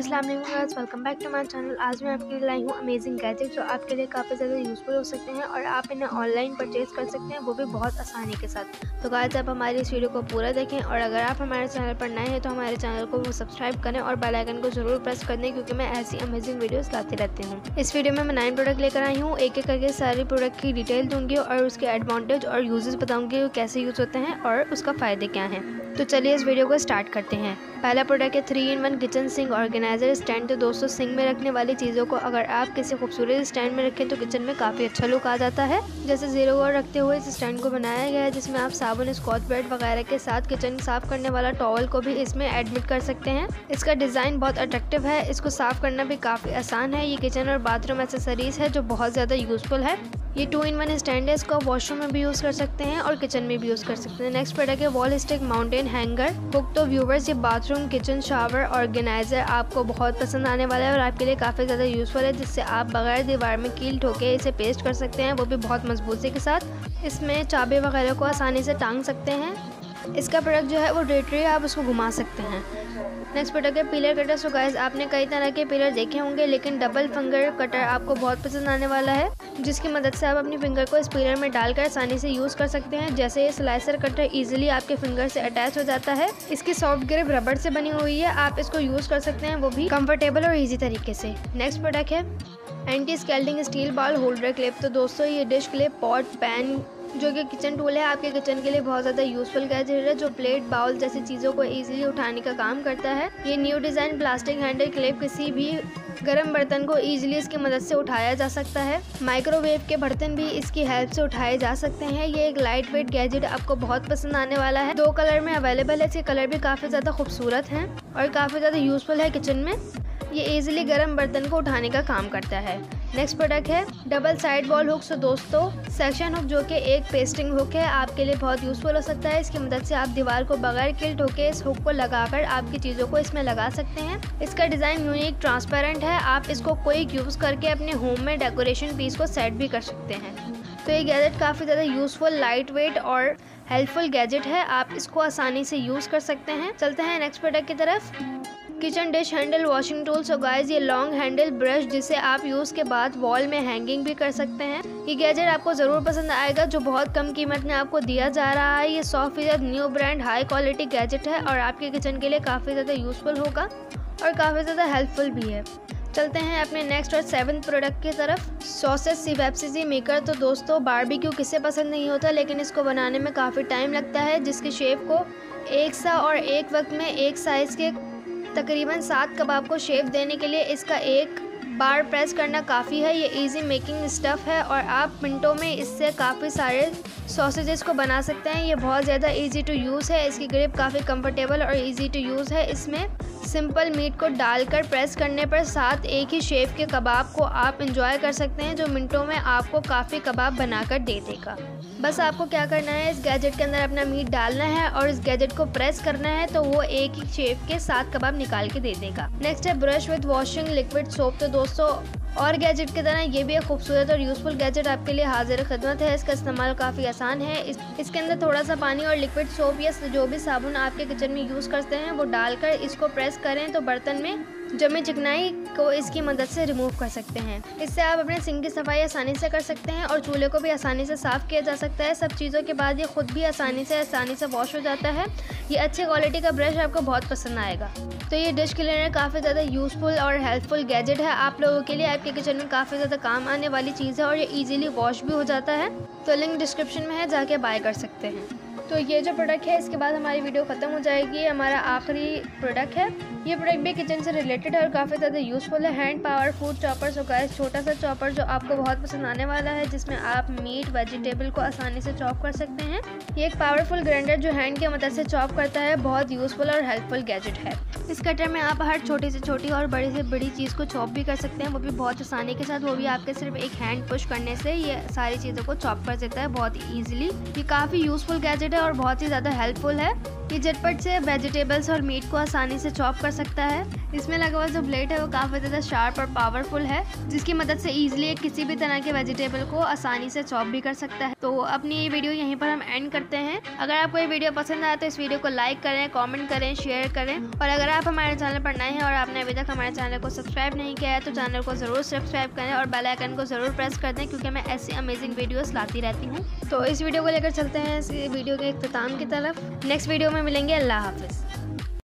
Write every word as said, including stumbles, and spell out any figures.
अस्सलाम वालेकुम guys, welcome back to my channel. आज मैं आपके लिए लाई हूँ अमेजिंग गैजेट जो आपके लिए काफ़ी ज़्यादा यूज़फुल हो सकते हैं और आप इन्हें ऑनलाइन परचेज़ कर सकते हैं, वो भी बहुत आसानी के साथ। तो गाइस आप हमारी इस वीडियो को पूरा देखें और अगर आप हमारे चैनल पर नए हैं तो हमारे चैनल को वो सब्सक्राइब करें और बेल आइकन को जरूर प्रेस कर दें, क्योंकि मैं ऐसी अमेजिंग वीडियोज़ लाती रहती हूँ। इस वीडियो में मैं नाइन प्रोडक्ट लेकर आई हूँ, एक एक करके सारी प्रोडक्ट की डिटेल दूँगी और उसके एडवांटेज और यूजेस बताऊँगी वो कैसे यूज़ होते हैं और उसका फ़ायदे क्या हैं। तो चलिए इस वीडियो को स्टार्ट करते हैं। पहला प्रोडक्ट है three in one kitchen sink organiser stand. तो दोस्तों, सिंक में रखने वाली चीज़ों को अगर आप किसी खूबसूरत स्टैंड में रखें तो किचन में काफ़ी अच्छा लुक आ जाता है। जैसे जीरो वर रखते हुए इस स्टैंड को बनाया गया है, जिसमें आप साबुन, स्कॉच ब्राइट वगैरह के साथ किचन साफ करने वाला टॉवल को भी इसमें एडमिट कर सकते हैं। इसका डिज़ाइन बहुत अट्रैक्टिव है, इसको साफ करना भी काफ़ी आसान है। ये किचन और बाथरूम एक्सेसरीज है जो बहुत ज़्यादा यूजफुल है। ये टू इन वन स्टैंड है, इसको आप वॉशरूम में भी यूज़ कर सकते हैं और किचन में भी यूज़ कर सकते हैं। नेक्स्ट प्रोडक्ट है wall stick mountain hanger hook. तो व्यूवर्स, ये बाथरूम, किचन, शावर ऑर्गेनाइजर आपको बहुत पसंद आने वाला है और आपके लिए काफ़ी ज़्यादा यूज़फुल है, जिससे आप बगैर दीवार में कील ठोके इसे पेस्ट कर सकते हैं, वो भी बहुत मजबूती के साथ। इसमें चाबी वगैरह को आसानी से टांग सकते हैं। इसका प्रोडक्ट जो है वो रोटरी है, आप उसको घुमा सकते हैं। नेक्स्ट प्रोडक्ट है पिलर कटर। सो गाइस, आपने कई तरह के पिलर देखे होंगे, लेकिन डबल फिंगर कटर आपको बहुत पसंद आने वाला है, जिसकी मदद से आप अपनी फिंगर को इस पिलर में डालकर आसानी से यूज़ कर सकते हैं। जैसे ये स्लाइसर कटर इजीली आपके फिंगर से अटैच हो जाता है। इसकी सॉफ्ट ग्रिप रबड़ से बनी हुई है, आप इसको यूज़ कर सकते हैं, वो भी कंफर्टेबल और ईजी तरीके से। नेक्स्ट प्रोडक्ट है anti scalding steel bowl holder clip. तो दोस्तों, ये डिश क्लिप, पॉट, पैन जो कि किचन टूल है, आपके किचन के लिए बहुत ज़्यादा यूजफुल गैजेट है, जो प्लेट, बाउल जैसी चीज़ों को इजीली उठाने का काम करता है। ये new design plastic handle clip किसी भी गर्म बर्तन को इजीली इसकी मदद से उठाया जा सकता है। माइक्रोवेव के बर्तन भी इसकी हेल्प से उठाए जा सकते हैं। ये एक लाइट वेट गैजेट आपको बहुत पसंद आने वाला है। दो कलर में अवेलेबल है, इसके कलर भी काफ़ी ज़्यादा खूबसूरत हैं और काफ़ी ज़्यादा यूजफुल है किचन में। ये इजीली गर्म बर्तन को उठाने का काम करता है। नेक्स्ट प्रोडक्ट है डबल साइड वॉल हुक। तो दोस्तों, सेक्शन हुक जो कि एक पेस्टिंग हुक है, आपके लिए बहुत यूजफुल हो सकता है। इसकी मदद से आप दीवार को बगैर कील ठोके इस हुक को लगाकर आपकी चीज़ों को इसमें लगा सकते हैं। इसका डिज़ाइन यूनिक ट्रांसपेरेंट है, आप इसको क्विक यूज़ करके अपने होम में डेकोरेशन पीस को सेट भी कर सकते हैं। तो ये गैजेट काफ़ी ज़्यादा यूजफुल, लाइट वेट और हेल्पफुल गैजेट है, आप इसको आसानी से यूज़ कर सकते हैं। चलते हैं नेक्स्ट प्रोडक्ट की तरफ। Kitchen dish handle washing tool. So guys, ये लॉन्ग हैंडल ब्रश जिसे आप यूज़ के बाद वॉल में हैंगिंग भी कर सकते हैं। ये गैजेट आपको ज़रूर पसंद आएगा, जो बहुत कम कीमत में आपको दिया जा रहा है। ये सौ फीसद new brand high quality gadget है और आपके किचन के लिए काफ़ी ज़्यादा यूज़फुल होगा और काफ़ी ज़्यादा हेल्पफुल भी है। चलते हैं अपने नेक्स्ट और सेवन्थ प्रोडक्ट की तरफ। सॉसेज सीवेप्सिजी मेकर। तो दोस्तों, बारबेक्यू किसे पसंद नहीं होता, लेकिन इसको बनाने में काफ़ी टाइम लगता है, जिसकी शेप को एक सा और एक वक्त में एक साइज़ के तकरीबन सात कबाब को शेप देने के लिए इसका एक बार प्रेस करना काफ़ी है। ये इजी मेकिंग स्टफ़ है और आप मिनटों में इससे काफ़ी सारे सॉसेजेस को बना सकते हैं। ये बहुत ज़्यादा इजी टू यूज़ है, इसकी ग्रिप काफ़ी कंफर्टेबल और इजी टू यूज़ है। इसमें सिंपल मीट को डालकर प्रेस करने पर साथ एक ही शेप के कबाब को आप इंजॉय कर सकते हैं, जो मिनटों में आपको काफ़ी कबाब बनाकर दे देगा। बस आपको क्या करना है, इस गैजेट के अंदर अपना मीट डालना है और इस गैजेट को प्रेस करना है, तो वो एक ही शेप के सात कबाब निकाल के दे देगा। नेक्स्ट है brush with washing liquid soap. तो दोस्तों, और गैजेट की तरह ये भी एक खूबसूरत और यूज़फुल गैजेट आपके लिए हाजिर खिदमत है। इसका इस्तेमाल काफ़ी आसान है। इस, इसके अंदर थोड़ा सा पानी और लिक्विड सोप या जो भी साबुन आपके किचन में यूज़ करते हैं वो डालकर इसको प्रेस करें तो बर्तन में जमी चिकनाई को इसकी मदद से रिमूव कर सकते हैं। इससे आप अपने सिंक की सफाई आसानी से कर सकते हैं और चूल्हे को भी आसानी से साफ़ किया जा सकता है। सब चीज़ों के बाद ये खुद भी आसानी से आसानी से वॉश हो जाता है। ये अच्छी क्वालिटी का ब्रश आपको बहुत पसंद आएगा। तो ये डिश क्लीनर काफ़ी ज़्यादा यूज़फुल और हेल्पफुल गैजेट है आप लोगों के लिए। आपके किचन में काफ़ी ज़्यादा काम आने वाली चीज़ है और ये ईजिली वॉश भी हो जाता है। तो लिंक डिस्क्रिप्शन में है, जाके बाय कर सकते हैं। तो ये जो प्रोडक्ट है, इसके बाद हमारी वीडियो ख़त्म हो जाएगी। हमारा आखिरी प्रोडक्ट है, ये प्रोडक्ट भी किचन से रिलेटेड है और काफ़ी ज़्यादा यूज़फुल है। Hand power food chopper. So guys, छोटा सा चॉपर जो आपको बहुत पसंद आने वाला है, जिसमें आप मीट, वेजिटेबल को आसानी से चॉप कर सकते हैं। ये एक पावरफुल ग्राइंडर जो हैंड की मदद से चॉप करता है, बहुत यूज़फुल और हेल्पफुल गैजेट है। इस कटर में आप हर छोटी से छोटी और बड़ी से बड़ी चीज़ को चॉप भी कर सकते हैं, वो भी बहुत आसानी के साथ। वो भी आपके सिर्फ एक हैंड पुश करने से ये सारी चीज़ों को चॉप कर सकता है बहुत ईजिली। ये काफ़ी यूज़फुल गैजेट है और बहुत ही ज़्यादा हेल्पफुल है। ये झटपट से वेजिटेबल्स और मीट को आसानी से चॉप कर सकता है। इसमें लगा हुआ जो ब्लेड है वो काफ़ी ज़्यादा शार्प और पावरफुल है, जिसकी मदद से ईजिली किसी भी तरह के वेजिटेबल को आसानी से चॉप भी कर सकता है। तो अपनी ये वीडियो यहीं पर हम एंड करते हैं। अगर आपको ये वीडियो पसंद आया तो इस वीडियो को लाइक करें, कमेंट करें, शेयर करें, और अगर आप हमारे चैनल पर नए हैं और आपने अभी तक हमारे चैनल को सब्सक्राइब नहीं किया है तो चैनल को ज़रूर सब्सक्राइब करें और बेल आइकन को ज़रूर प्रेस कर दें, क्योंकि मैं ऐसी अमेजिंग वीडियोस लाती रहती हूँ। तो इस वीडियो को लेकर चलते हैं इस वीडियो के इख्तिताम की तरफ। नेक्स्ट वीडियो में मिलेंगे। अल्लाह हाफिज़।